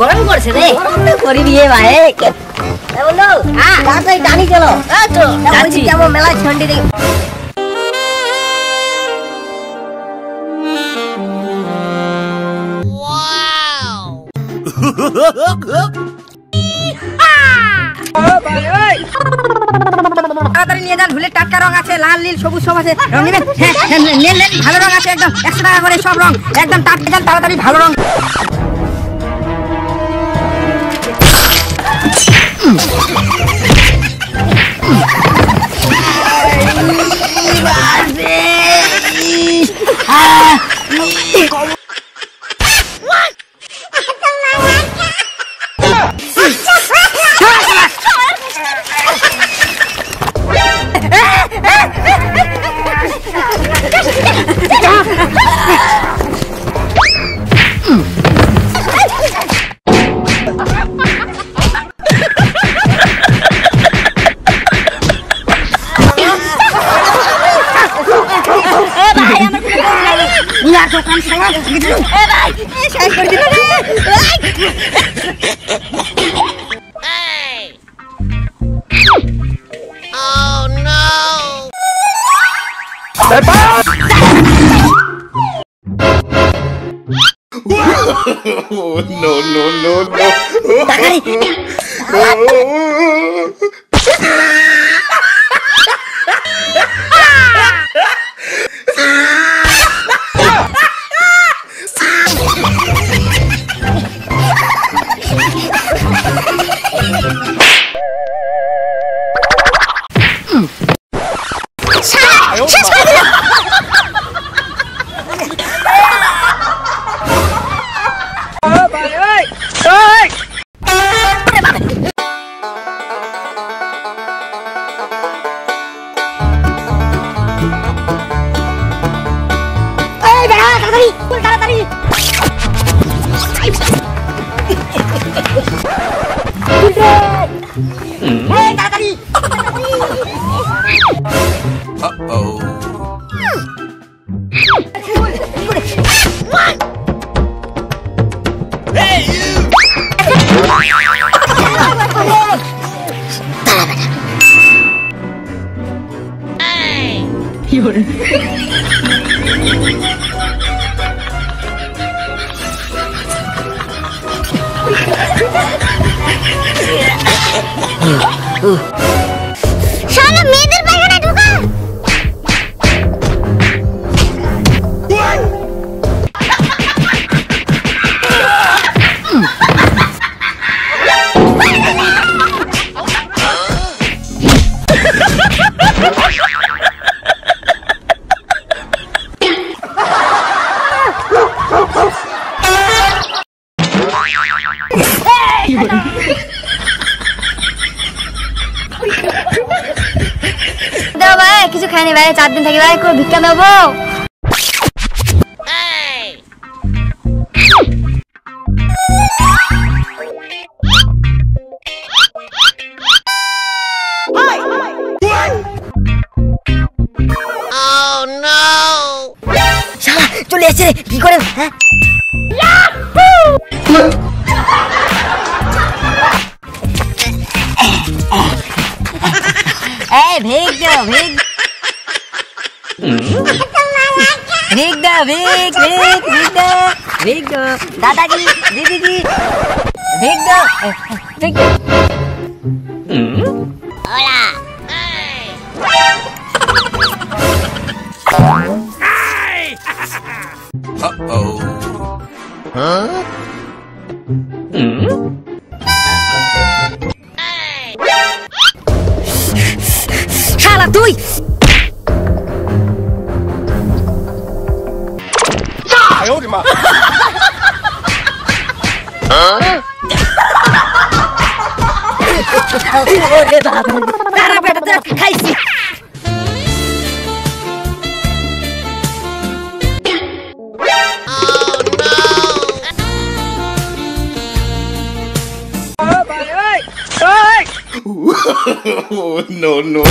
গরম করছে রে। গরম তো করবি ভাই। বন্ধু তাড়াতাড়ি টানি চলো। যাচ্ছি যাবো মেলা ঝন্ডি দেখি। তাড়াতাড়ি নিয়ে যান, হুলের টাটকা রং আছে, লাল নীল সবুজ সব আছে, রং নেবেন? হ্যাঁ নেন, ভালো রং আছে একদম 100 টাকা করে সব রং, একদম টাটকা যান তাড়াতাড়ি ভালো রং। No. শালা মেয়েদের পায়খানা ঢোকা। কিছু খাইনি ভাই, 4 দিন থাকি ভাই, কোনো ভিক্ষা দেবো? শালা চলে এসেছে রে, কি করে? হ্যাঁ ভিক দাও, ভিক দাও দাদাজি দিদিজি, ভিক দাও, ভিক দাও। শালা তুই খাইছি। No.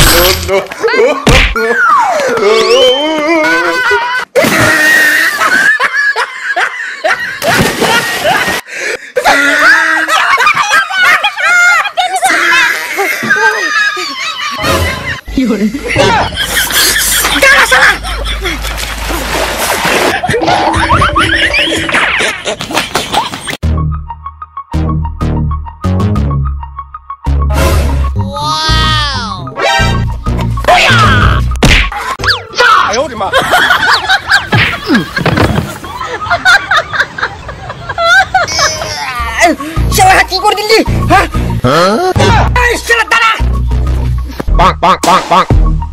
কি করে দিলি হ্যাঁ এই শালা দাঁড়া bonk bonk bonk bonk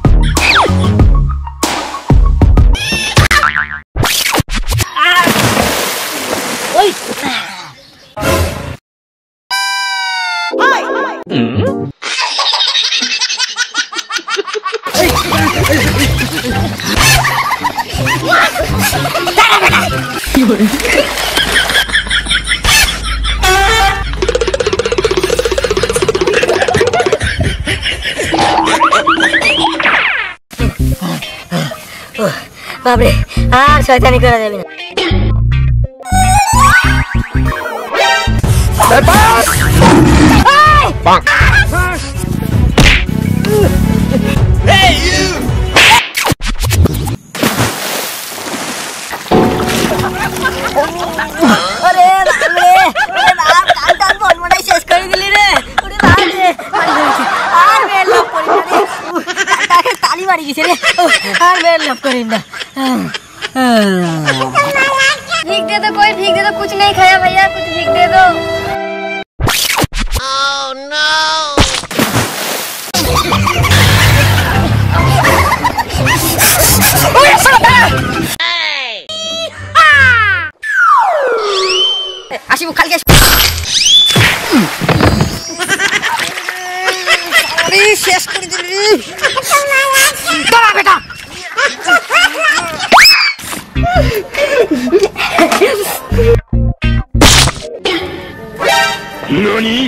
ওই বাবরে আর শয়তানি করা যাবে না bonk আরে বাবরে ওরে বাপ কাল ফোন মনে শেষ করে দিলি রে ওরে বাপ রে আর বের লাভ করি না রে তাকে তালি মারি গেছে রে আর বের লাভ করি না भीख दे दो कोई भीख दे दो कुछ नहीं खाया भैया कुछ भीख दे दो আসিব খালি আরে শেষ করে দিলি দাঁড়া বেটা nani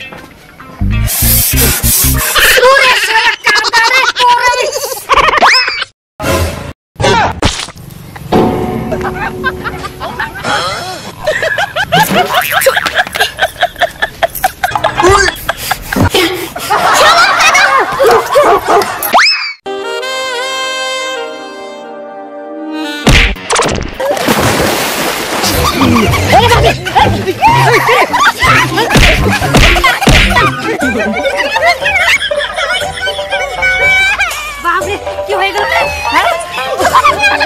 বাপরে কি হয়ে গেল হ্যাঁ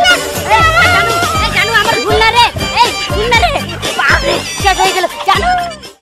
জানু আমার ভুল না রে এই ভুল না রে বাপরে শেষ হয়ে গেল জানু